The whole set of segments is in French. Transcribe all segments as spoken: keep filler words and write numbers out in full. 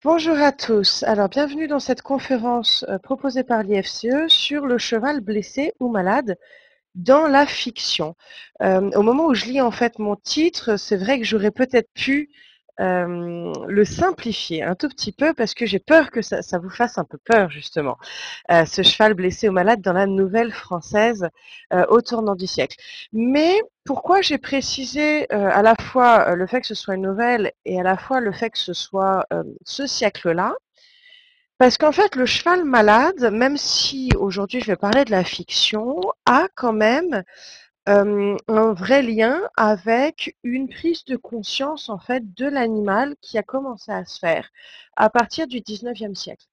Bonjour à tous. Alors, bienvenue dans cette conférence euh, proposée par l'I F C E sur le cheval blessé ou malade dans la fiction. Euh, au moment où je lis en fait mon titre, c'est vrai que j'aurais peut-être pu euh, le simplifier un tout petit peu parce que j'ai peur que ça, ça vous fasse un peu peur justement. Euh, ce cheval blessé ou malade dans la nouvelle française euh, au tournant du siècle. Mais pourquoi j'ai précisé euh, à la fois euh, le fait que ce soit une nouvelle et à la fois le fait que ce soit euh, ce siècle-là? Parce qu'en fait, le cheval malade, même si aujourd'hui je vais parler de la fiction, a quand même euh, un vrai lien avec une prise de conscience en fait de l'animal qui a commencé à se faire à partir du dix-neuvième siècle.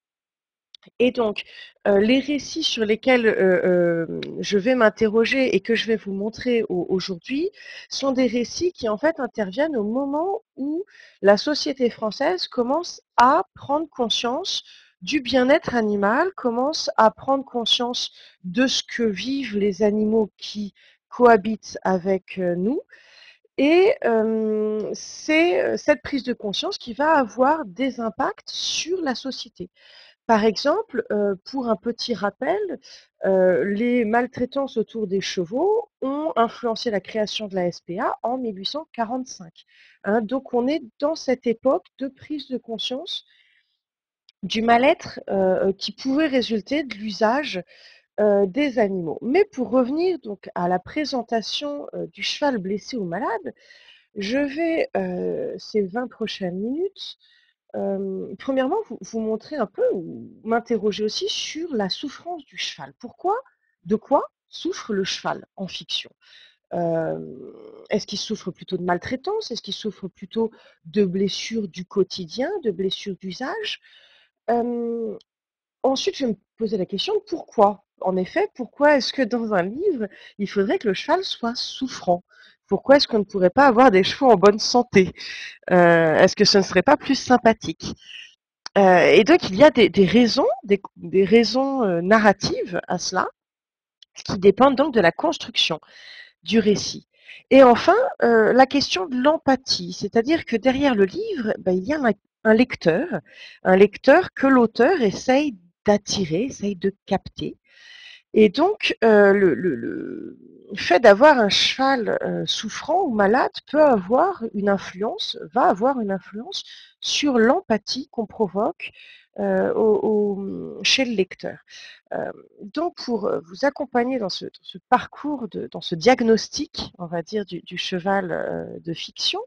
Et donc, euh, les récits sur lesquels euh, euh, je vais m'interroger et que je vais vous montrer au- aujourd'hui sont des récits qui en fait interviennent au moment où la société française commence à prendre conscience du bien-être animal, commence à prendre conscience de ce que vivent les animaux qui cohabitent avec euh, nous. Et euh, c'est euh, cette prise de conscience qui va avoir des impacts sur la société. Par exemple, euh, pour un petit rappel, euh, les maltraitances autour des chevaux ont influencé la création de la S P A en mille huit cent quarante-cinq. Hein, donc on est dans cette époque de prise de conscience du mal-être euh, qui pouvait résulter de l'usage euh, des animaux. Mais pour revenir donc à la présentation euh, du cheval blessé ou malade, je vais euh, ces vingt prochaines minutes euh, premièrement, vous, vous montrer un peu ou m'interroger aussi sur la souffrance du cheval. Pourquoi, de quoi souffre le cheval en fiction? Euh, Est-ce qu'il souffre plutôt de maltraitance? Est-ce qu'il souffre plutôt de blessures du quotidien, de blessures d'usage? Euh, Ensuite, je vais me poser la question pourquoi? En effet, pourquoi est-ce que dans un livre, il faudrait que le cheval soit souffrant? Pourquoi est-ce qu'on ne pourrait pas avoir des chevaux en bonne santé? Euh, est-ce que ce ne serait pas plus sympathique? Euh, et donc, il y a des, des raisons, des, des raisons euh, narratives à cela, qui dépendent donc de la construction du récit. Et enfin, euh, la question de l'empathie, c'est-à-dire que derrière le livre, ben, il y a un, un lecteur, un lecteur que l'auteur essaye d'attirer, essaye de capter. Et donc, euh, le, le, le fait d'avoir un cheval euh, souffrant ou malade peut avoir une influence, va avoir une influence sur l'empathie qu'on provoque euh, au, au, chez le lecteur. Euh, donc, pour vous accompagner dans ce, dans ce parcours, de, dans ce diagnostic, on va dire, du, du cheval euh, de fiction,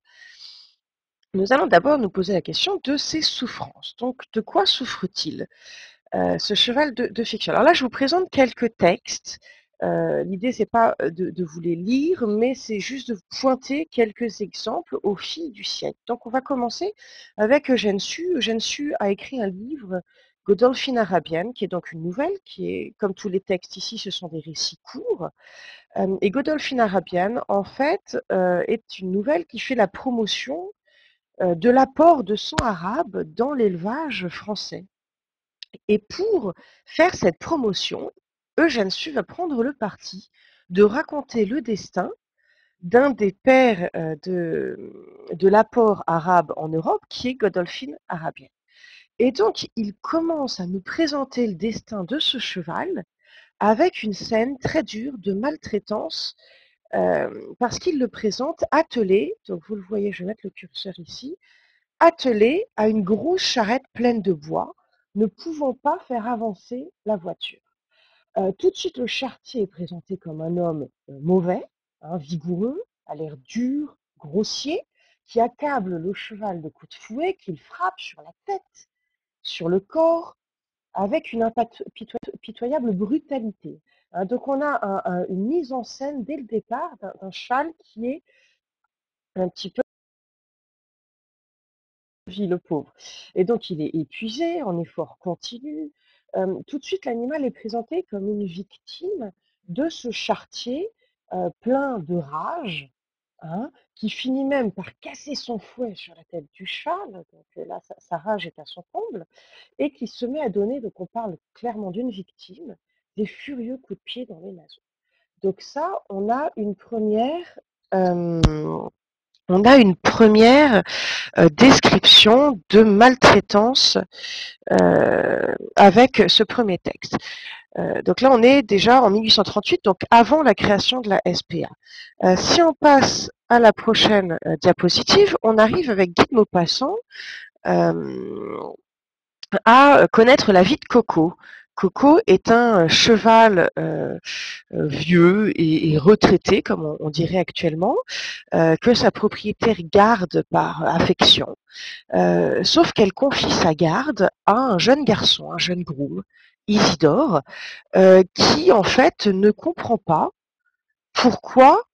nous allons d'abord nous poser la question de ses souffrances. Donc, de quoi souffre-t-il? Euh, ce cheval de, de fiction. Alors là, je vous présente quelques textes. Euh, L'idée, c'est pas de, de vous les lire, mais c'est juste de vous pointer quelques exemples au fil du siècle. Donc, on va commencer avec Eugène Sue. Eugène Sue a écrit un livre, Godolphin arabienne, qui est donc une nouvelle, qui est, comme tous les textes ici, ce sont des récits courts. Euh, et Godolphin arabienne, en fait, euh, est une nouvelle qui fait la promotion euh, de l'apport de sang arabe dans l'élevage français. Et pour faire cette promotion, Eugène Sue va prendre le parti de raconter le destin d'un des pères euh, de, de l'apport arabe en Europe, qui est Godolphin arabien. Et donc, il commence à nous présenter le destin de ce cheval avec une scène très dure de maltraitance, euh, parce qu'il le présente attelé, donc vous le voyez, je vais mettre le curseur ici, attelé à une grosse charrette pleine de bois, ne pouvant pas faire avancer la voiture. Euh, tout de suite, le charretier est présenté comme un homme euh, mauvais, hein, vigoureux, à l'air dur, grossier, qui accable le cheval de coups de fouet, qu'il frappe sur la tête, sur le corps, avec une impitoyable brutalité. Hein, donc on a un, un, une mise en scène dès le départ d'un cheval qui est un petit peu vie, le pauvre. Et donc, il est épuisé, en effort continu. Euh, tout de suite, l'animal est présenté comme une victime de ce charretier euh, plein de rage, hein, qui finit même par casser son fouet sur la tête du cheval. Donc euh, là, sa, sa rage est à son comble, et qui se met à donner, donc on parle clairement d'une victime, des furieux coups de pied dans les naseaux. Donc ça, on a une première, euh, on a une première euh, description de maltraitance euh, avec ce premier texte. Euh, donc là, on est déjà en mille huit cent trente-huit, donc avant la création de la S P A. Euh, si on passe à la prochaine euh, diapositive, on arrive avec Guy de Maupassant euh, à connaître la vie de Coco. Coco est un cheval euh, vieux et, et retraité, comme on, on dirait actuellement, euh, que sa propriétaire garde par affection, euh, sauf qu'elle confie sa garde à un jeune garçon, un jeune groom, Isidore, euh, qui en fait ne comprend pas pourquoi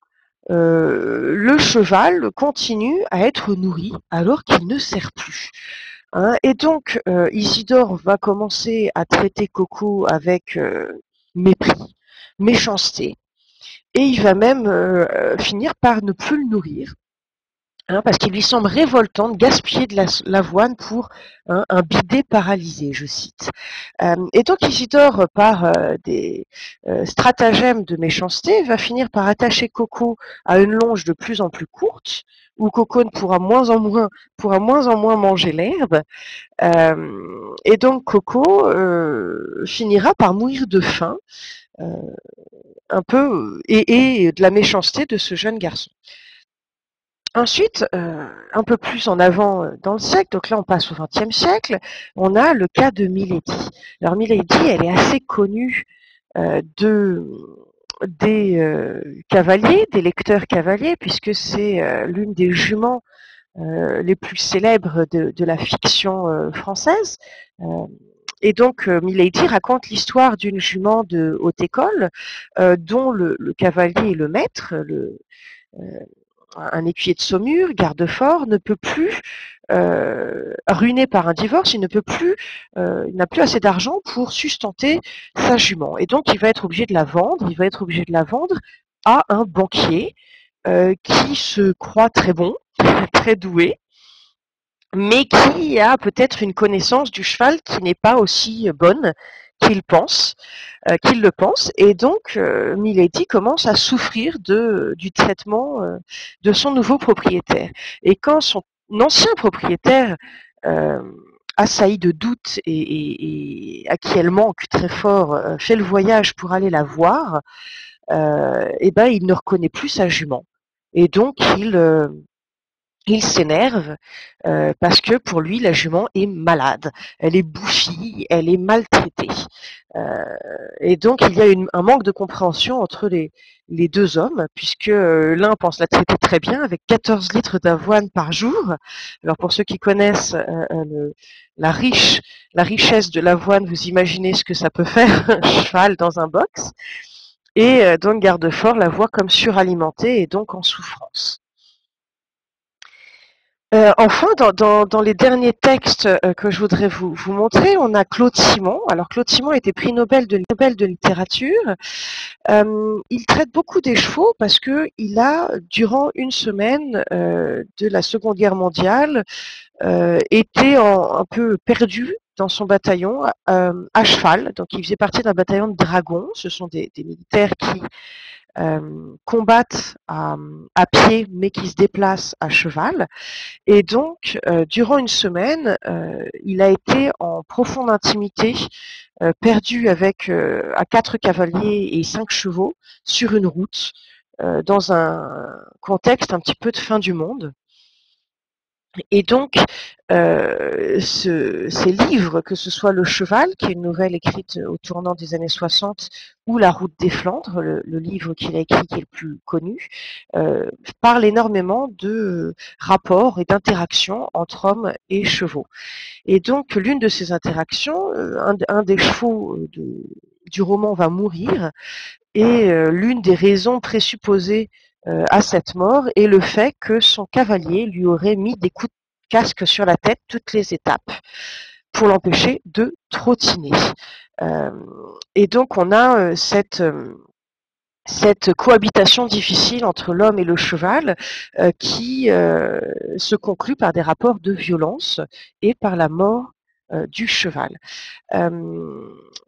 euh, le cheval continue à être nourri alors qu'il ne sert plus. Hein. Et donc euh, Isidore va commencer à traiter Coco avec euh, mépris, méchanceté, et il va même euh, finir par ne plus le nourrir. Hein, parce qu'il lui semble révoltant de gaspiller de l'avoine pour hein, un bidet paralysé, je cite. Euh, et donc Isidore, par euh, des euh, stratagèmes de méchanceté, va finir par attacher Coco à une longe de plus en plus courte, où Coco ne pourra moins en moins, pourra moins en moins manger l'herbe. Euh, et donc Coco euh, finira par mourir de faim, euh, un peu, et, et de la méchanceté de ce jeune garçon. Ensuite, euh, un peu plus en avant euh, dans le siècle, donc là on passe au vingtième siècle, on a le cas de Milady. Alors Milady, elle est assez connue euh, de, des euh, cavaliers, des lecteurs cavaliers, puisque c'est euh, l'une des juments euh, les plus célèbres de, de la fiction euh, française. Euh, et donc euh, Milady raconte l'histoire d'une jument de haute école, euh, dont le, le cavalier est le maître, le euh, un écuyer de Saumur, garde-fort, ne peut plus, euh, ruiné par un divorce, il ne peut plus, euh, il n'a plus assez d'argent pour sustenter sa jument. Et donc, il va être obligé de la vendre, il va être obligé de la vendre à un banquier euh, qui se croit très bon, très doué, mais qui a peut-être une connaissance du cheval qui n'est pas aussi bonne qu'il pense, euh, qu'il le pense, et donc euh, Milady commence à souffrir de du traitement euh, de son nouveau propriétaire. Et quand son ancien propriétaire, euh, assailli de doutes et, et, et à qui elle manque très fort, euh, fait le voyage pour aller la voir, euh, et ben il ne reconnaît plus sa jument, et donc il euh, il s'énerve euh, parce que pour lui, la jument est malade, elle est bouffie, elle est maltraitée. Euh, et donc, il y a une, un manque de compréhension entre les, les deux hommes, puisque euh, l'un pense la traiter très bien, avec quatorze litres d'avoine par jour. Alors, pour ceux qui connaissent euh, le, la, riche, la richesse de l'avoine, vous imaginez ce que ça peut faire un cheval dans un box. Et euh, donc, Gardefort la voit comme suralimentée et donc en souffrance. Euh, enfin, dans, dans, dans les derniers textes euh, que je voudrais vous, vous montrer, on a Claude Simon. Alors Claude Simon a été prix Nobel de, Nobel de littérature. Euh, il traite beaucoup des chevaux parce que il a, durant une semaine euh, de la Seconde Guerre mondiale, euh, été en, un peu perdu dans son bataillon euh, à cheval. Donc il faisait partie d'un bataillon de dragons. Ce sont des, des militaires qui euh, combattent à, à pied mais qui se déplacent à cheval. Et donc, euh, durant une semaine, euh, il a été en profonde intimité, euh, perdu avec euh, à quatre cavaliers et cinq chevaux sur une route, euh, dans un contexte un petit peu de fin du monde. Et donc, euh, ce, ces livres, que ce soit Le Cheval, qui est une nouvelle écrite au tournant des années soixante, ou La Route des Flandres, le, le livre qu'il a écrit qui est le plus connu, euh, parlent énormément de rapports et d'interactions entre hommes et chevaux. Et donc, l'une de ces interactions, euh, un, un des chevaux de, du roman va mourir, et euh, l'une des raisons présupposées euh, à cette mort est le fait que son cavalier lui aurait mis des coups de casque sur la tête toutes les étapes pour l'empêcher de trottiner. Euh, et donc on a euh, cette euh, cette cohabitation difficile entre l'homme et le cheval euh, qui euh, se conclut par des rapports de violence et par la mort euh, du cheval. Euh,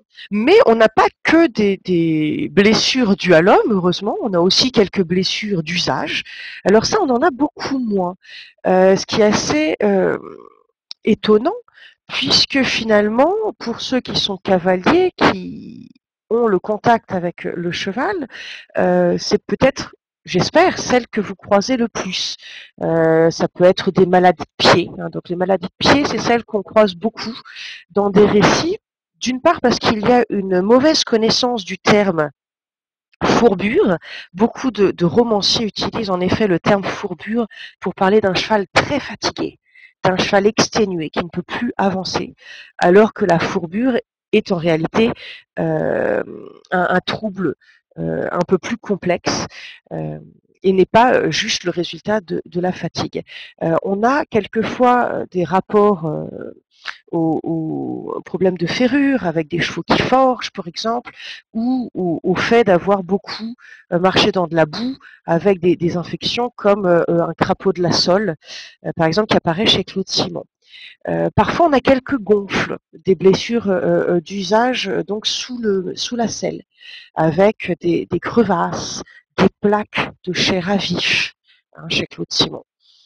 Mais on n'a pas que des, des blessures dues à l'homme, heureusement, on a aussi quelques blessures d'usage. Alors ça, on en a beaucoup moins, euh, ce qui est assez euh, étonnant, puisque finalement, pour ceux qui sont cavaliers, qui ont le contact avec le cheval, euh, c'est peut-être, j'espère, celle que vous croisez le plus. Euh, ça peut être des maladies de pied. Hein. Donc les maladies de pied, c'est celles qu'on croise beaucoup dans des récits. D'une part parce qu'il y a une mauvaise connaissance du terme fourbure. Beaucoup de, de romanciers utilisent en effet le terme fourbure pour parler d'un cheval très fatigué, d'un cheval exténué qui ne peut plus avancer, alors que la fourbure est en réalité euh, un, un trouble euh, un peu plus complexe euh, et n'est pas juste le résultat de, de la fatigue. Euh, on a quelquefois des rapports euh, aux, aux problèmes de ferrure avec des chevaux qui forgent, par exemple, ou au, au fait d'avoir beaucoup euh, marché dans de la boue avec des, des infections comme euh, un crapaud de la sole, euh, par exemple, qui apparaît chez Claude Simon. Euh, parfois, on a quelques gonfles, des blessures euh, euh, d'usage euh, donc sous, le, sous la selle, avec des, des crevasses, des plaques de chair à vif hein, chez Claude Simon.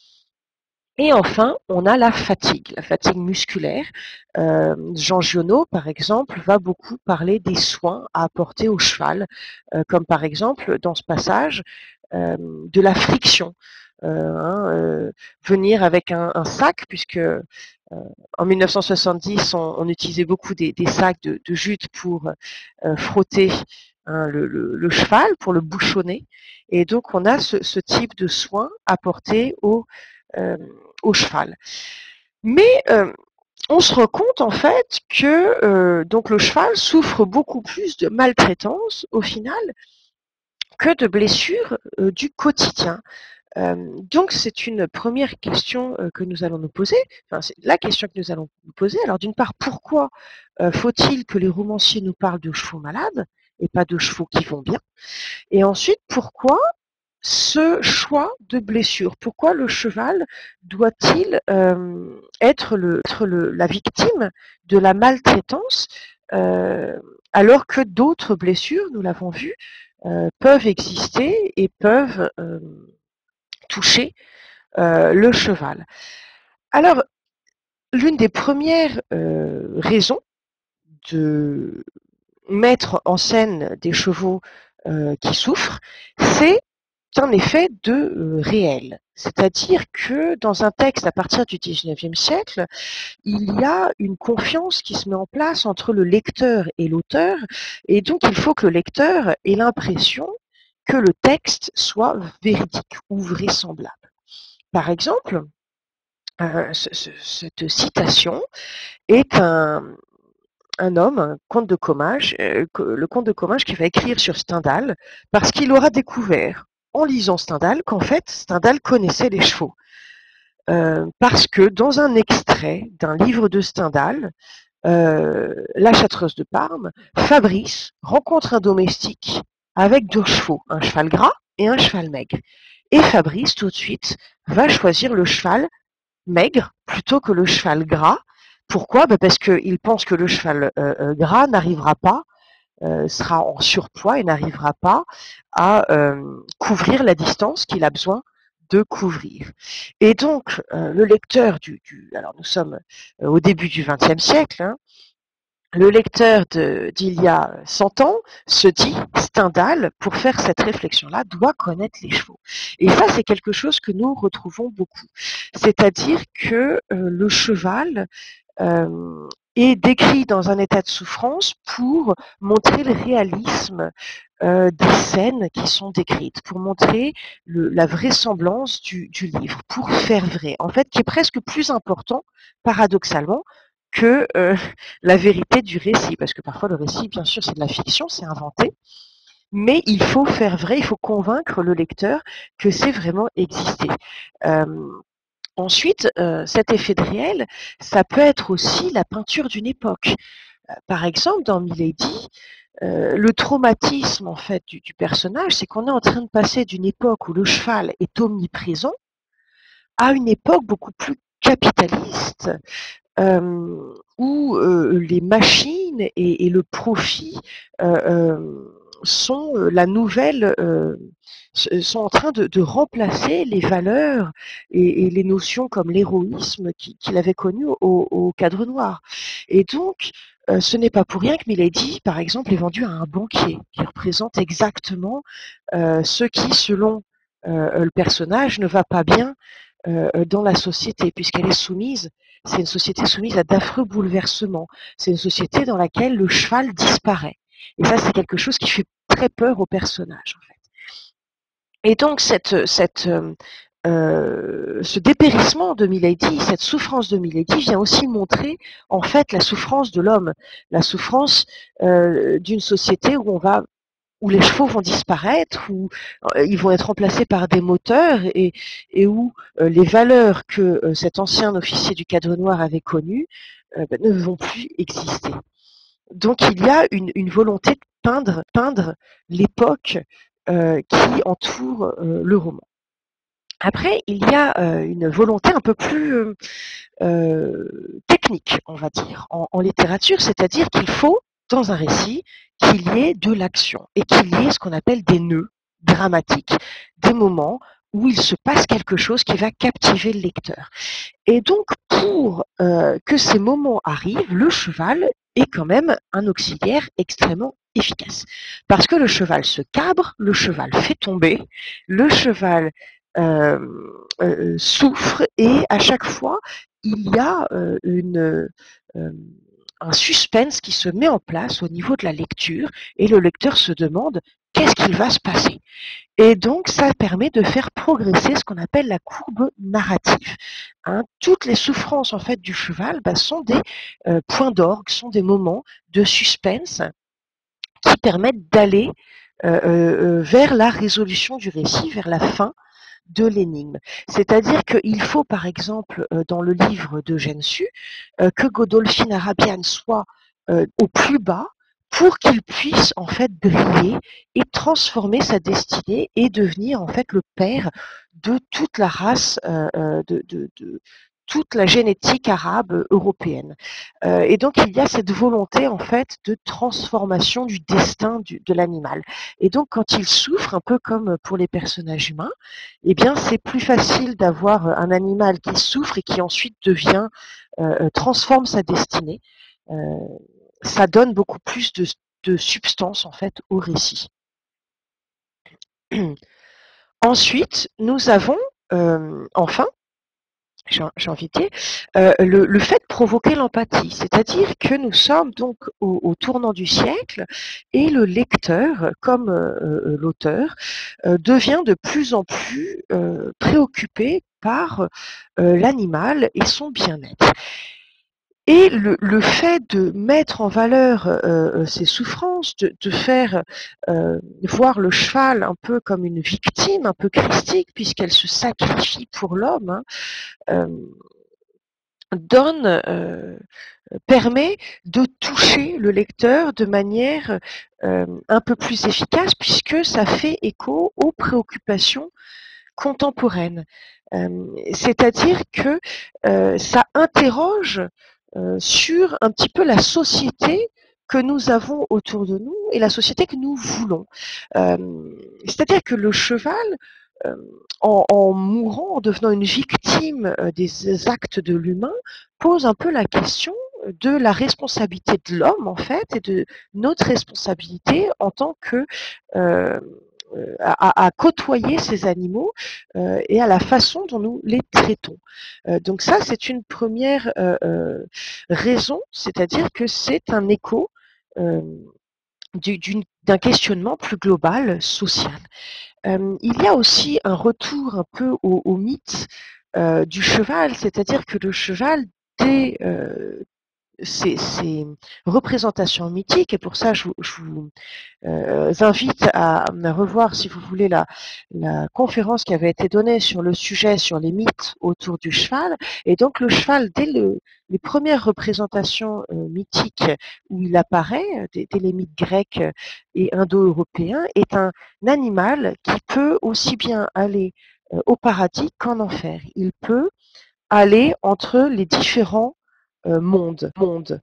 Et enfin, on a la fatigue, la fatigue musculaire. Euh, Jean Giono, par exemple, va beaucoup parler des soins à apporter au cheval, euh, comme par exemple dans ce passage euh, de la friction. Euh, hein, euh, venir avec un, un sac, puisque euh, en mille neuf cent soixante-dix, on, on utilisait beaucoup des, des sacs de, de jute pour euh, frotter hein, le, le, le cheval, pour le bouchonner. Et donc, on a ce, ce type de soins apportés au euh, au cheval. Mais euh, on se rend compte en fait que euh, donc le cheval souffre beaucoup plus de maltraitance au final que de blessures euh, du quotidien. Euh, donc c'est une première question euh, que nous allons nous poser. Enfin, c'est la question que nous allons nous poser. Alors d'une part, pourquoi euh, faut-il que les romanciers nous parlent de chevaux malades et pas de chevaux qui vont bien? Et ensuite, pourquoi ce choix de blessure? Pourquoi le cheval doit-il euh, être, le, être le, la victime de la maltraitance euh, alors que d'autres blessures, nous l'avons vu, euh, peuvent exister et peuvent euh, toucher euh, le cheval? Alors, l'une des premières euh, raisons de mettre en scène des chevaux euh, qui souffrent, c'est un effet de euh, réel. C'est-à-dire que dans un texte à partir du dix-neuvième siècle, il y a une confiance qui se met en place entre le lecteur et l'auteur, et donc il faut que le lecteur ait l'impression que le texte soit véridique ou vraisemblable. Par exemple, euh, ce, ce, cette citation est un, un homme, un comte de Comminges, euh, le comte de Comminges qui va écrire sur Stendhal, parce qu'il aura découvert, en lisant Stendhal, qu'en fait, Stendhal connaissait les chevaux. Euh, parce que dans un extrait d'un livre de Stendhal, euh, La châtreuse de Parme, Fabrice rencontre un domestique avec deux chevaux, un cheval gras et un cheval maigre. Et Fabrice, tout de suite, va choisir le cheval maigre plutôt que le cheval gras. Pourquoi? Ben parce qu'il pense que le cheval euh, euh, gras n'arrivera pas, euh, sera en surpoids et n'arrivera pas à euh, couvrir la distance qu'il a besoin de couvrir. Et donc, euh, le lecteur du, du, alors nous sommes euh, au début du vingtième siècle, hein, le lecteur de, d'il y a cent ans se dit, Stendhal, pour faire cette réflexion-là, doit connaître les chevaux. Et ça, c'est quelque chose que nous retrouvons beaucoup. C'est-à-dire que euh, le cheval euh, est décrit dans un état de souffrance pour montrer le réalisme euh, des scènes qui sont décrites, pour montrer le, la vraisemblance du, du livre, pour faire vrai, en fait, qui est presque plus important, paradoxalement, que euh, la vérité du récit, parce que parfois le récit, bien sûr, c'est de la fiction, c'est inventé, mais il faut faire vrai, il faut convaincre le lecteur que c'est vraiment existé. Euh, ensuite, euh, cet effet de réel, ça peut être aussi la peinture d'une époque. Euh, par exemple, dans Milady, euh, le traumatisme en fait du, du personnage, c'est qu'on est en train de passer d'une époque où le cheval est omniprésent à une époque beaucoup plus capitaliste, euh, où euh, les machines et, et le profit euh, euh, sont euh, la nouvelle, euh, sont en train de, de remplacer les valeurs et, et les notions comme l'héroïsme qu'il qui avait connu au, au Cadre Noir. Et donc, euh, ce n'est pas pour rien que Milady, par exemple, est vendu à un banquier qui représente exactement euh, ce qui, selon euh, le personnage, ne va pas bien euh, dans la société, puisqu'elle est soumise, c'est une société soumise à d'affreux bouleversements. C'est une société dans laquelle le cheval disparaît. Et ça, c'est quelque chose qui fait très peur au personnage, en fait. Et donc, cette, cette, euh, euh, ce dépérissement de Milady, cette souffrance de Milady vient aussi montrer, en fait, la souffrance de l'homme, la souffrance euh, d'une société où on va où les chevaux vont disparaître, où euh, ils vont être remplacés par des moteurs et, et où euh, les valeurs que euh, cet ancien officier du Cadre Noir avait connues euh, ben, ne vont plus exister. Donc il y a une, une volonté de peindre, peindre l'époque euh, qui entoure euh, le roman. Après, il y a euh, une volonté un peu plus euh, euh, technique, on va dire, en, en littérature, c'est-à-dire qu'il faut, dans un récit, qu'il y ait de l'action et qu'il y ait ce qu'on appelle des nœuds dramatiques, des moments où il se passe quelque chose qui va captiver le lecteur. Et donc, pour euh, que ces moments arrivent, le cheval est quand même un auxiliaire extrêmement efficace. Parce que le cheval se cabre, le cheval fait tomber, le cheval euh, euh, souffre et à chaque fois, il y a euh, une, euh, un suspense qui se met en place au niveau de la lecture et le lecteur se demande qu'est-ce qu'il va se passer. Et donc, ça permet de faire progresser ce qu'on appelle la courbe narrative. Hein, toutes les souffrances en fait du cheval bah, sont des euh, points d'orgue, sont des moments de suspense qui permettent d'aller euh, euh, vers la résolution du récit, vers la fin de l'énigme. C'est-à-dire qu'il faut, par exemple, euh, dans le livre d'Eugène Sue, euh, que Godolphin Arabian soit euh, au plus bas pour qu'il puisse en fait briller et transformer sa destinée et devenir en fait le père de toute la race, euh, euh, de, de, de toute la génétique arabe européenne. Euh, et donc il y a cette volonté en fait de transformation du destin du, de l'animal. Et donc quand il souffre, un peu comme pour les personnages humains, eh bien c'est plus facile d'avoir un animal qui souffre et qui ensuite devient, euh, transforme sa destinée. Euh, ça donne beaucoup plus de, de substance en fait au récit. Ensuite, nous avons euh, enfin j'ai j'ai envie de dire, euh, le, le fait de provoquer l'empathie, c'est-à-dire que nous sommes donc au, au tournant du siècle et le lecteur, comme euh, euh, l'auteur, euh, devient de plus en plus euh, préoccupé par euh, l'animal et son bien-être. Et le, le fait de mettre en valeur euh, ces souffrances, de, de faire euh, voir le cheval un peu comme une victime, un peu christique, puisqu'elle se sacrifie pour l'homme, hein, euh, donne, euh, permet de toucher le lecteur de manière euh, un peu plus efficace puisque ça fait écho aux préoccupations contemporaines. Euh, c'est-à-dire que euh, ça interroge euh, sur un petit peu la société que nous avons autour de nous et la société que nous voulons. Euh, c'est-à-dire que le cheval, euh, en, en mourant, en devenant une victime euh, des actes de l'humain, pose un peu la question de la responsabilité de l'homme en fait et de notre responsabilité en tant que euh, à, à, côtoyer ces animaux euh, et à la façon dont nous les traitons. Euh, donc ça, c'est une première euh, euh, raison, c'est-à-dire que c'est un écho euh, du, d'un questionnement plus global, social. Euh, il y a aussi un retour un peu au, au mythe euh, du cheval, c'est-à-dire que le cheval, dès euh, ces, ces représentations mythiques, et pour ça je, je vous euh, invite à, à revoir, si vous voulez, la, la conférence qui avait été donnée sur le sujet, sur les mythes autour du cheval. Et donc le cheval, dès le, les premières représentations euh, mythiques où il apparaît, dès, dès les mythes grecs et indo-européens, est un animal qui peut aussi bien aller euh, au paradis qu'en enfer. Il peut aller entre les différents euh, monde, monde.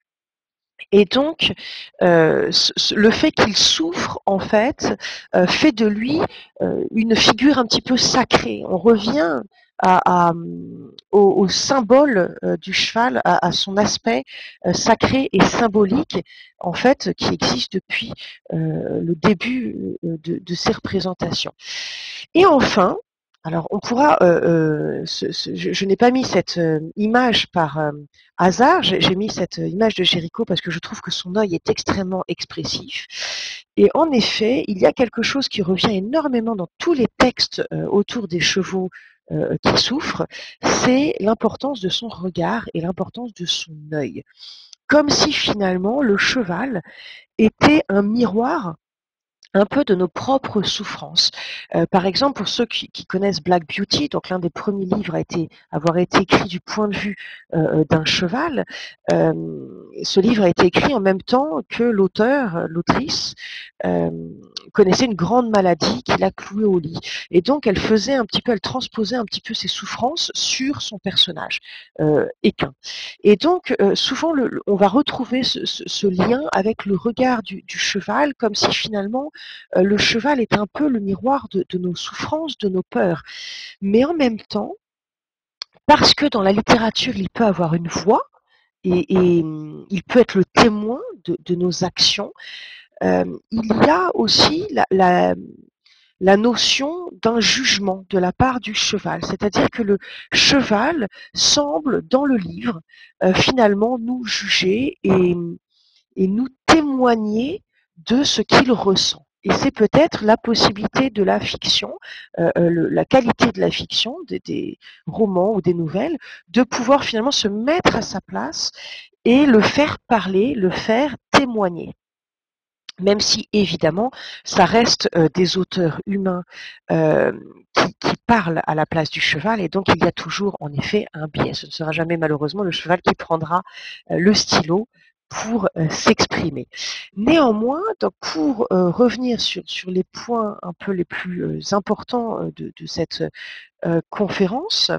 Et donc, euh, le fait qu'il souffre, en fait, euh, fait de lui euh, une figure un petit peu sacrée. On revient à, à, au, au symbole euh, du cheval, à, à son aspect euh, sacré et symbolique, en fait, qui existe depuis euh, le début de, de ces représentations. Et enfin, alors on pourra, euh, euh, ce, ce, je, je n'ai pas mis cette euh, image par euh, hasard, j'ai, j'ai mis cette image de Géricault parce que je trouve que son œil est extrêmement expressif. Et en effet, il y a quelque chose qui revient énormément dans tous les textes euh, autour des chevaux euh, qui souffrent, c'est l'importance de son regard et l'importance de son œil. Comme si finalement le cheval était un miroir un peu de nos propres souffrances. Euh, par exemple, pour ceux qui, qui connaissent Black Beauty, donc l'un des premiers livres à été, avoir été écrit du point de vue euh, d'un cheval, euh, ce livre a été écrit en même temps que l'auteur, l'autrice, euh, connaissait une grande maladie qui l'a clouée au lit. Et donc, elle faisait un petit peu, elle transposait un petit peu ses souffrances sur son personnage, euh, équin. Et donc, euh, souvent, le, on va retrouver ce, ce, ce lien avec le regard du, du cheval, comme si finalement, euh, le cheval est un peu le miroir de, de nos souffrances, de nos peurs. Mais en même temps, parce que dans la littérature, il peut avoir une voix, et, et il peut être le témoin de, de nos actions, euh, il y a aussi la, la, la notion d'un jugement de la part du cheval. C'est-à-dire que le cheval semble, dans le livre, euh, finalement nous juger et, et nous témoigner de ce qu'il ressent. Et c'est peut-être la possibilité de la fiction, euh, le, la qualité de la fiction, des, des romans ou des nouvelles, de pouvoir finalement se mettre à sa place et le faire parler, le faire témoigner. Même si, évidemment, ça reste euh, des auteurs humains euh, qui, qui parlent à la place du cheval, et donc il y a toujours, en effet, un biais. Ce ne sera jamais, malheureusement, le cheval qui prendra euh, le stylo pour euh, s'exprimer. Néanmoins, donc, pour euh, revenir sur, sur les points un peu les plus euh, importants euh, de, de cette euh, conférence,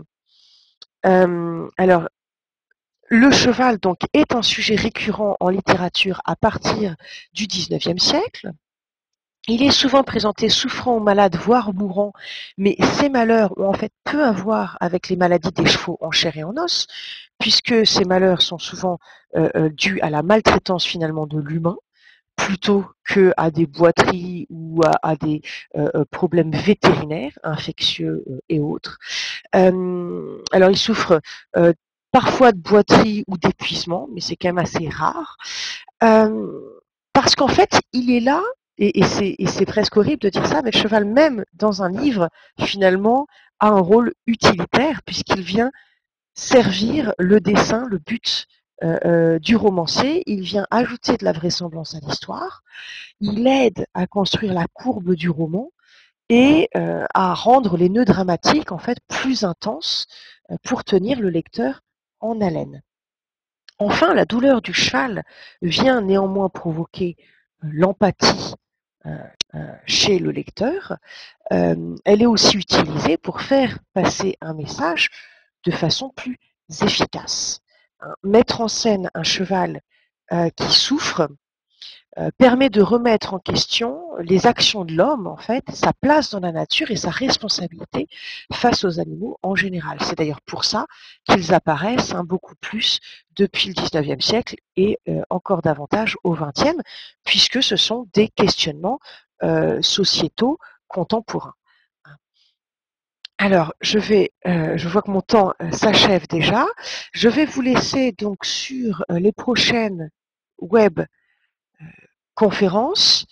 euh, alors, le cheval donc est un sujet récurrent en littérature à partir du dix-neuvième siècle. Il est souvent présenté souffrant ou malade, voire mourant, mais ces malheurs ont en fait peu à voir avec les maladies des chevaux en chair et en os, puisque ces malheurs sont souvent euh, euh, dus à la maltraitance finalement de l'humain, plutôt que à des boiteries ou à, à des euh, problèmes vétérinaires, infectieux euh, et autres. Euh, alors, il souffre euh, parfois de boiterie ou d'épuisement, mais c'est quand même assez rare. Euh, parce qu'en fait, il est là, et, et c'est et c'est presque horrible de dire ça, mais le cheval, même dans un livre, finalement, a un rôle utilitaire, puisqu'il vient servir le dessin, le but euh, euh, du romancier. Il vient ajouter de la vraisemblance à l'histoire, il aide à construire la courbe du roman, et euh, à rendre les nœuds dramatiques en fait plus intenses euh, pour tenir le lecteur en haleine. Enfin, la douleur du cheval vient néanmoins provoquer euh, l'empathie euh, euh, chez le lecteur. Euh, elle est aussi utilisée pour faire passer un message de façon plus efficace. Hein, mettre en scène un cheval euh, qui souffre euh, permet de remettre en question les actions de l'homme, en fait, sa place dans la nature et sa responsabilité face aux animaux en général. C'est d'ailleurs pour ça qu'ils apparaissent hein, beaucoup plus depuis le dix-neuvième siècle et euh, encore davantage au vingtième, puisque ce sont des questionnements euh, sociétaux contemporains. Alors, je vais, euh, je vois que mon temps euh, s'achève déjà. Je vais vous laisser donc sur euh, les prochaines web conférences